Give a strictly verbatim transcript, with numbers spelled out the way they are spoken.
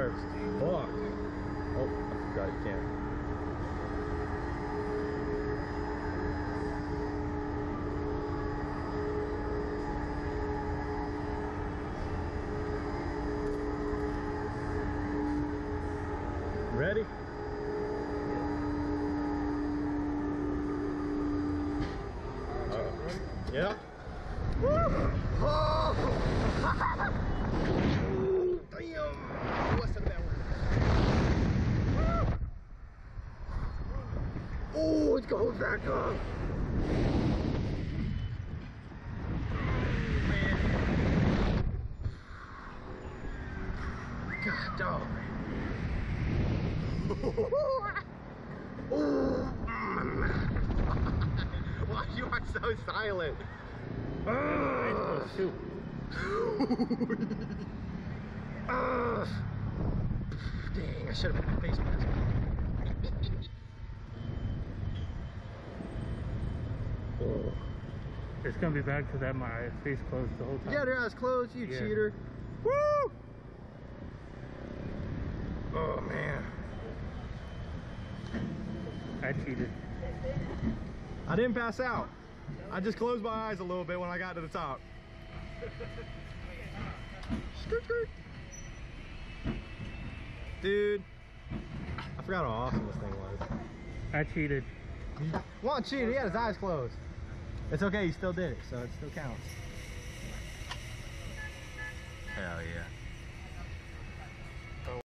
first. Fuck. Oh, I forgot you can't. Ready? Uh, yeah. Woo! Oh! Damn! What's the bad one? Oh, it's going back up. God dog. Why you are so silent? Oh, shoot. uh, dang, I should have put my face mask on. Oh. It's gonna be bad because I had my face closed the whole time. You got your eyes closed, you yeah. cheater. Woo! Oh man. I cheated. I didn't pass out. I just closed my eyes a little bit when I got to the top. Skirt, skirt. Dude, I forgot how awesome this thing was. I cheated. One cheated, he had his eyes closed. It's okay, he still did it, so it still counts. Hell yeah.